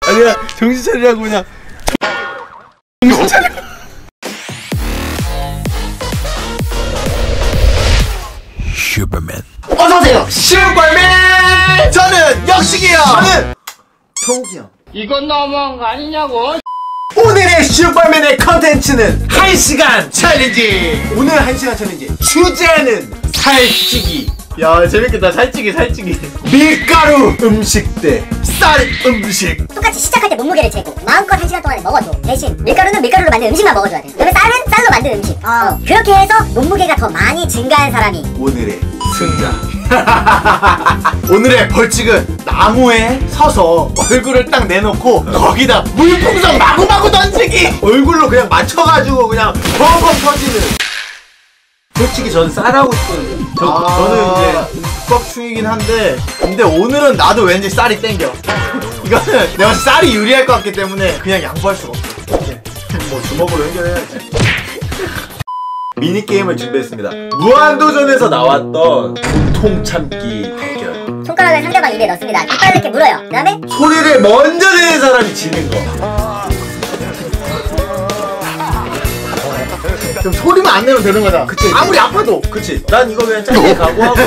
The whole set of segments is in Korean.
아니야 정신 차리라고 그냥. 정신 차려. 슈퍼맨. 어서오세요 슈퍼맨. 저는 역식이요. 저는 통욱이요. 이건 너무한 거 아니냐고. 오늘의 슈퍼맨의 컨텐츠는 1시간 챌린지. 오늘 1시간 챌린지 주제는 살찌기. 야 재밌겠다. 살찌기. 밀가루 음식 대 쌀 음식. 똑같이 시작할 때 몸무게를 재고 마음껏 1시간 동안에 먹어줘. 대신 밀가루는 밀가루로 만든 음식만 먹어줘야 돼. 그다음에 쌀은 쌀로 만든 음식. 그렇게 해서 몸무게가 더 많이 증가한 사람이 오늘의 승자. 오늘의 벌칙은 나무에 서서 얼굴을 딱 내놓고 거기다 물풍선 마구마구 던지기. 얼굴로 그냥 맞춰가지고 그냥 펑펑 터지는. 솔직히 저는 쌀하고 싶거든요. 저는 이제 국밥충이긴 한데, 근데 오늘은 나도 왠지 쌀이 땡겨. 이거는 내가 쌀이 유리할 것 같기 때문에 그냥 양보할 수가 없어. 뭐 주먹으로 해결해야지. 미니게임을 준비했습니다. 무한도전에서 나왔던 고통 참기 대결. 손가락을 상대방 입에 넣습니다. 이빨을 이렇게 물어요. 그 다음에 소리를 먼저 내는 사람이 지는 거. 그럼 소리만 안 내면 되는 거잖아. 그치. 아무리 아파도. 그치. 난 이거 그냥 짧게 각오하고.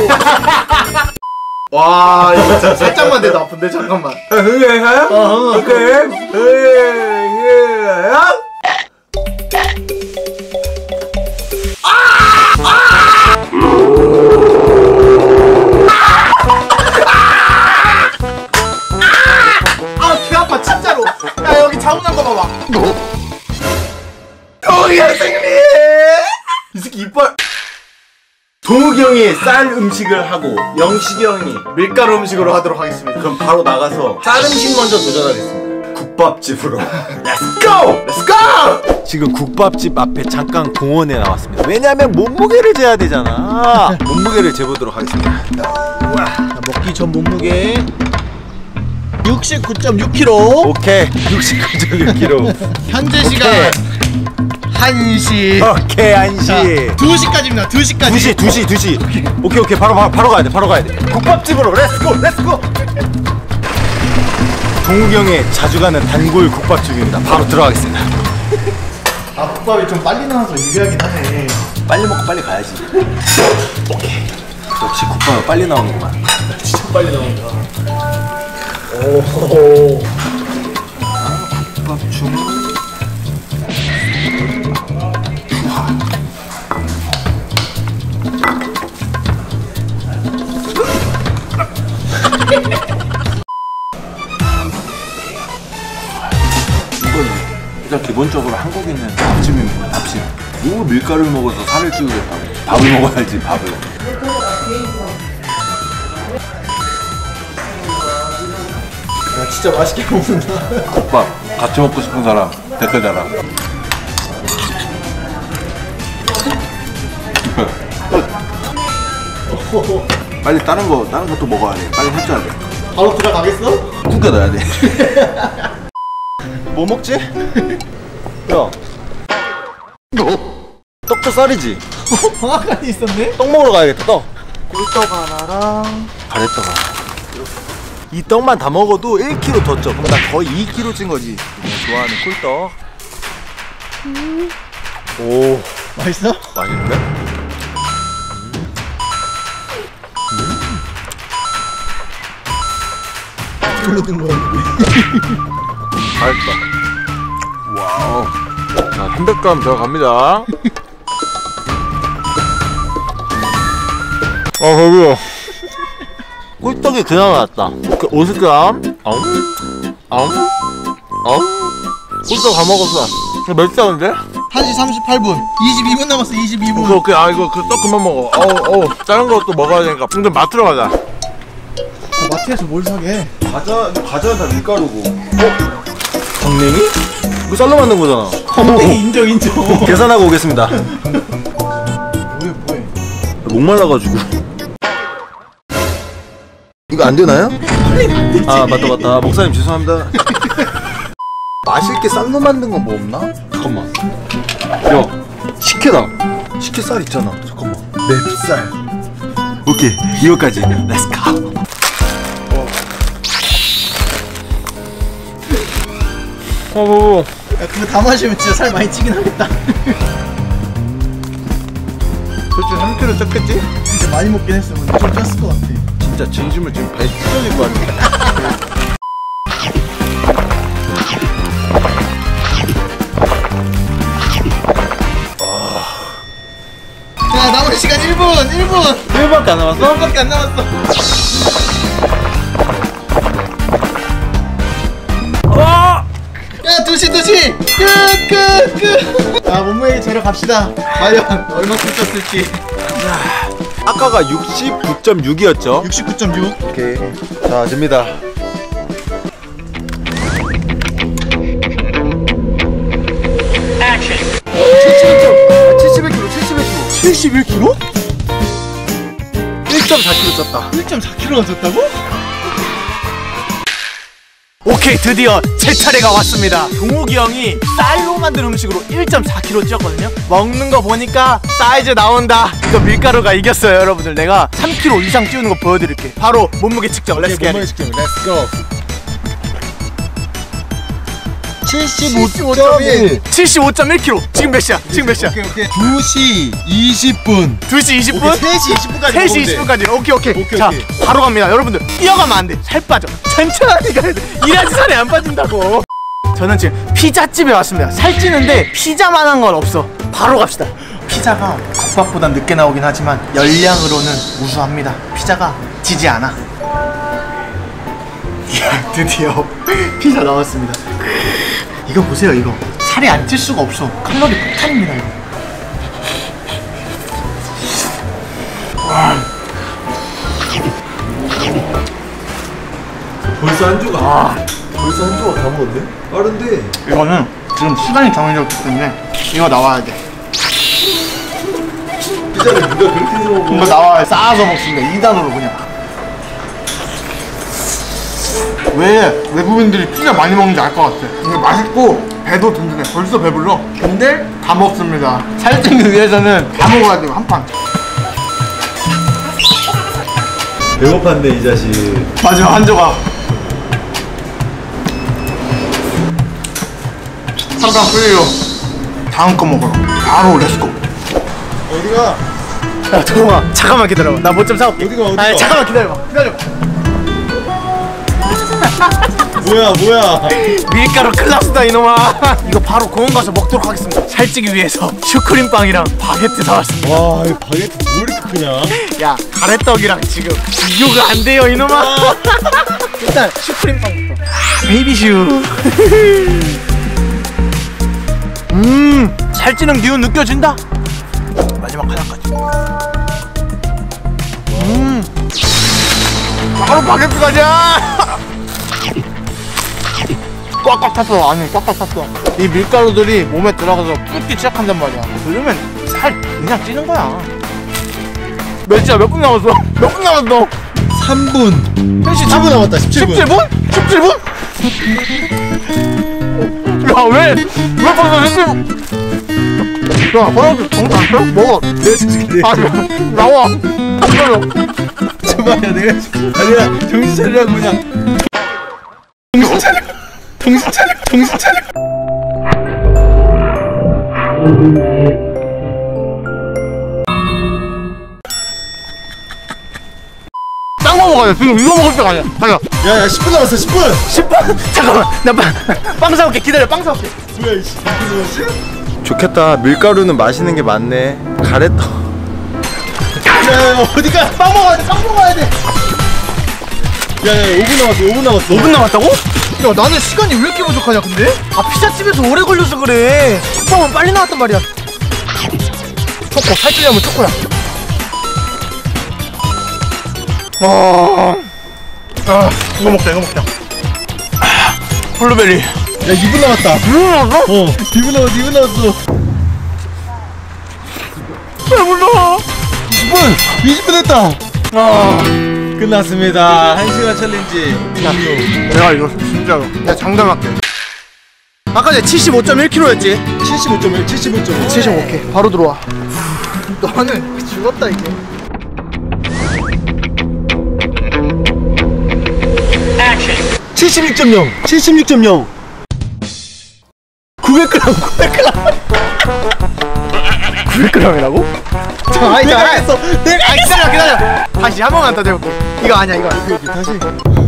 와 이거 진짜 살짝만 돼도 아픈데. 잠깐만. 아, 귀 아파 진짜로. 야 여기 자국 난 거 봐봐. 동욱이 승리! 이 새끼 이빨. 동욱이 형이 쌀 음식을 하고 영식이 형이 밀가루 음식으로 하도록 하겠습니다. 그럼 바로 나가서 쌀 음식 먼저 도전하겠습니다. 국밥집으로 렛츠 고! 렛츠 고! 지금 국밥집 앞에 잠깐 공원에 나왔습니다. 왜냐면 몸무게를 재야 되잖아. 몸무게를 재보도록 하겠습니다. 자, 먹기 전 몸무게 69.6kg. 오케이 69.6kg. 현재 시간 1시. 오케이 1시. 2시까지입니다. 2시까지. 2시. 오케이 바로 가야 돼. 국밥집으로 렛츠고. 동욱이 형의 자주 가는 단골 국밥집입니다. 바로 들어가겠습니다. 아 국밥이 좀 빨리 나와서 유리하긴 하네. 빨리 먹고 빨리 가야지. 오케이. 역시 국밥은 빨리 나오는구만. 진짜 빨리 나온다. 오호. 국밥 중. 이건 일단 기본적으로 한국인은 밥집입니다. 밥집. 뭐 밀가루를 먹어서 살을 찌우겠다고. 밥을 먹어야지 밥을. 야 진짜 맛있게 먹는다. 국밥 같이 먹고 싶은 사람 댓글 달아. 빨리 다른 것도 먹어야 돼. 빨리 해줘야 돼. 바로 들어가겠어? 국에 넣어야 돼. 뭐 먹지? 야, 떡도 쌀이지? 방앗간이 있었네? 떡 먹으러 가야겠다. 떡. 꿀떡 하나랑 가래떡 하나. 이 떡만 다 먹어도 1kg 더 쪄. 그럼 나 거의 2kg 찐 거지. 좋아하는 꿀떡. 오, 맛있어? 맛있는데? 별로 든 거야. 맛있다. 와우. 자, 300g 들어갑니다. 거기요. 꿀떡이 그냥 나왔다. 50g. 꿀떡 다 먹었어. 몇 시간인데? 1시 38분. 22분 남았어. 22분. 오케이. 아, 이거 그 떡 그만 먹어. 다른 것도 먹어야 되니까. 근데 마트로 가자. 마트에서 뭘 사게? 과자는 다 밀가루고. 정냉이? 이거 쌀로 만든 거잖아. 인정. 계산하고 오겠습니다. 뭐해? 목말라가지고. 이거 안 되나요? 아 맞다. 목사님 죄송합니다. 맛있게 쌀로 만든 거 뭐 없나? 잠깐만. 야, 식혜다. 식혜 쌀 있잖아. 잠깐만. 맵쌀. 오케이, 이거까지. Let's go. 야, 그거 다 마시면 진짜 살 많이 찌긴 하겠다. 솔직히 3kg 쪘겠지? 진짜 많이 먹긴 했어. 근데 좀 쪘을 것 같아. 진짜 진심을 지금 배 찢어질 것 같아. 야, 남은 시간 1분! 1분! 1분밖에 안 남았어? 1분밖에 안 남았어. 야, 2시! 끝! 자, 몸무게 재러 갑시다. 과연 얼마큼 쪘을지. 아까가 69.6이었죠? 69.6. 오케이. 자, 됩니다. 아, 71kg? 1.4kg 쪘다. 1.4kg가 쪘다고? 오케이, 드디어 제 차례가 왔습니다. 동욱이 형이 쌀로 만든 음식으로 1.4kg 찌었거든요. 먹는 거 보니까 사이즈 나온다. 이거 밀가루가 이겼어요, 여러분들. 내가 3kg 이상 찌우는 거 보여드릴게. 바로 몸무게 측정. 렛츠 겟. Let's go. 75.1. 75.1kg. 지금 몇 시야? 지금 몇 시야? 오케이. 2시 20분. 2시 20분? 3시 20분까지 3시 20분까지. 오케이. 자, 바로 갑니다. 여러분들, 뛰어가면 안 돼. 살 빠져. 천천히 가야 돼. 이래야지 살이 안 빠진다고. 저는 지금 피자집에 왔습니다. 살찌는데 피자만한 건 없어. 바로 갑시다. 피자가 겉밥보다 늦게 나오긴 하지만 열량으로는 우수합니다. 피자가 지지 않아. 이야, 드디어 피자 나왔습니다. 이거 보세요, 이거. 살이 안 찔 수가 없어. 칼로리 폭탄입니다, 이거. 와. 벌써 한주가 다 먹었네? 빠른데? 이거는 지금 시간이 정해졌기 때문에 이거 나와야 돼. 피자를 누가 그렇게 해서 먹어? 이거 나와야 쌓아서 먹습니다. 2단으로 그냥. 왜 외국인들이 피자 많이 먹는지 알 것 같아. 이게 맛있고 배도 든든해. 벌써 배불러. 근데 다 먹습니다. 살찌기 위해서는 다 먹어야 돼요, 한 판. 배고팠네 이 자식. 마지막 한 조각. 잠깐 풀리요. 다음 거 먹으러 바로 렛츠고. 어디가? 야, 동아, 잠깐만 기다려봐. 나 뭐 좀 사올게. 어디가? 아니, 잠깐만 기다려봐. 뭐야? 밀가루 클라스다, 이놈아. 이거 바로 공원 가서 먹도록 하겠습니다. 살찌기 위해서 슈크림빵이랑 바게트 사왔습니다. 와, 이 바게트 왜 이렇게 크냐? 야, 가래떡이랑 지금 비교가 안 돼요, 이놈아. 일단 슈크림빵부터. 베이비슈. 살찌는 기운 느껴진다. 마지막 하나까지. 바로 바게트 가자. 꽉꽉 찼어. 아니, 꽉꽉 찼어. 이 밀가루들이 몸에 들어가서 붓기 시작한단 말이야. 그러면 살 그냥 찌는 거야. 몇 시야? 몇 분 남았어? 몇 분 남았어? 3분. 17분 남았다. 17분. 17분? 야, 왜 벌써 17분? 야, 허락이 정도 안 펴? 먹어. 내가 줄게. 아, 나와. 기다려. 제발, 내가 아니야. 정신 차리라고 그냥. 정신 차려. 딱 먹어야 돼. 지금 이거 먹을 때가 아니야. 가자. 야, 10분 남았어. 10분. 10분? 잠깐만. 나 빵 사올게. 기다려. 빵 사올게. 뭐야, 이 10분 남았어? 좋겠다. 밀가루는 마시는 게 많네. 가래떡. 야, 어디가? 빵 먹어야 돼. 빵 먹어야 돼. 야, 5분 남았어. 5분 남았다고? 야, 나는 시간이 왜 이렇게 부족하냐, 근데? 아, 피자집에서 오래 걸려서 그래. 빵은 빨리 나왔단 말이야. 초코, 살찌려면 초코야. 이거 먹자. 블루베리. 야, 2분 남았다. 2분 남았어? 2분 남았어. 배불러. 20분 됐다. 끝났습니다. 1시간 챌린지. 내가 이거 진짜로. 내가 장담할게. 아까 전에 75.1kg였지? 75.1, 75.1. 75K. 바로 들어와. 너는 죽었다, 이제. 76.0. 900g이라고? 내가 했어. 내가 기다려. 다시 한 번만 더 해볼게. 이거 아니야 이거. 다시.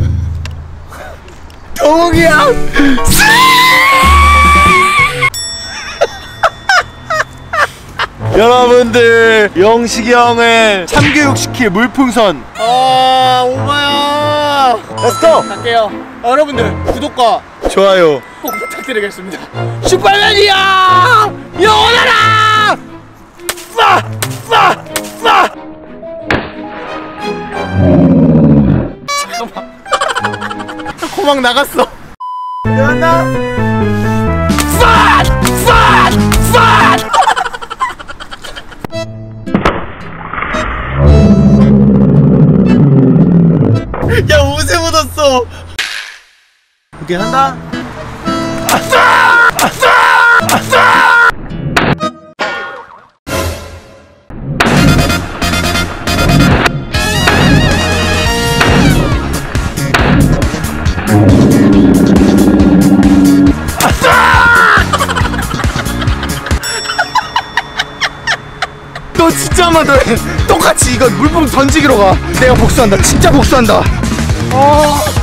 동욱이 형. 여러분들 영식이 형을 참교육시킬 물풍선 오마야. 렛츠고! 갈게요. 여러분들 구독과 좋아요 꼭 부탁드리겠습니다. 슈퍼맨이야! 영원하라! 잠깐만. 고막 나갔어. 일어나. 야 옷에 묻었어 오케이 한다. 너 진짜 한번 더 해. 똑같이 이거 물풍 던지기로 가. 내가 복수한다. 진짜 복수한다.